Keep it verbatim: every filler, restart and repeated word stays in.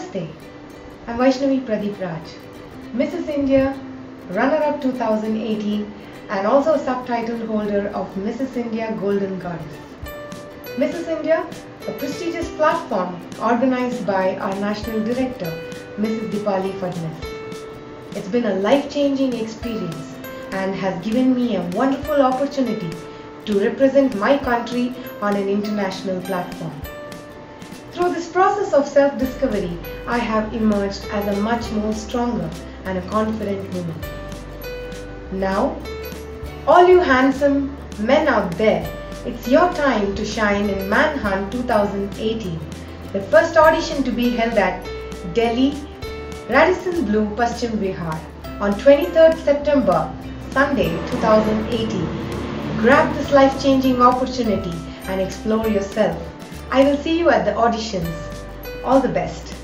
Namaste, I'm Vaishnvi Pradeepraj, Mrs India, runner-up two thousand eighteen and also subtitle holder of Mrs India Golden Goddess. Mrs India, a prestigious platform organized by our National Director, Missus Deepali Phadnis. It's been a life-changing experience and has given me a wonderful opportunity to represent my country on an international platform. Through this process of self-discovery, I have emerged as a much more stronger and a confident woman. Now, all you handsome men out there, it's your time to shine in Manhunt two thousand eighteen, the first audition to be held at Delhi, Radisson Blu, Paschim Bihar on twenty-third September, Sunday two thousand eighteen. Grab this life-changing opportunity and explore yourself. I will see you at the auditions. All the best.